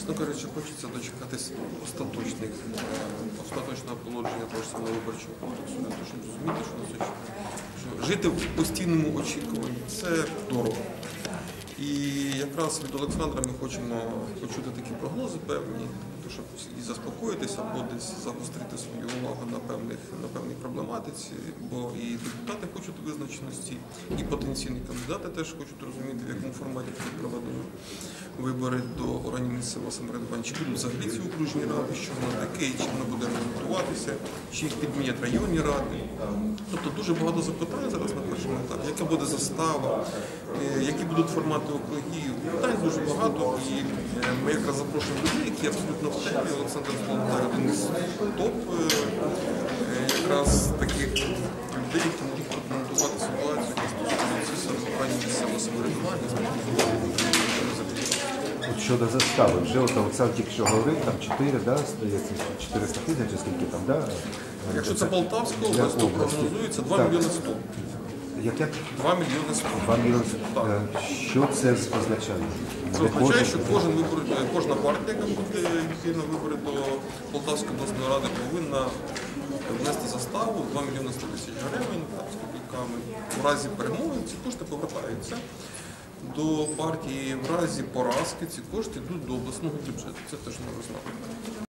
Чесно кажучи, хочеться дочекатись остаточного положення того ж самого виборчого кодексу, для того, щоб зрозуміти, що нас очікує. Що жити в постійному очікуванні – це дорого. І якраз від Олександра ми хочемо почути такі прогнози певні, щоб і заспокоїтися, або десь загострити свою увагу на певній проблематиці, бо і депутати хочуть визначеності, і потенційні кандидати теж хочуть розуміти, в якому форматі будуть проведені вибори до органів місцевого самоврядування, чи будуть взагалі ці окружні ради, що воно таке, і чи воно буде ремонтуватися, чи їх підмінять районні ради. Тобто дуже багато запитань зараз на першому етапі, яка буде застава, які будуть формати округів. Питань дуже багато, і ми якраз запрошуємо людей, які абсолютно в темі. Олександр Соломтай – один із топ якраз таких людей, які можуть прокоментувати ситуацію, які стосуються органів місцевого самоврядування, щодо застави, вже Олександр тільки що говорив, там 4, да, здається, 400 тисяч, скільки там, да? Якщо це Полтавська область, то прогнозується 2 мільйони 100. Як? 2 мільйони 100. 2 мільйони 100. Що це означає? Це означає, що кожна партія, яка буде йти на вибори до Полтавської обласної ради, повинна внести заставу 2 мільйони 100 тисяч гривень, з копійками. В разі перемоги ці кошти повертаються до партії, в разі поразки ці кошти йдуть до обласного бюджету. Це теж не знати.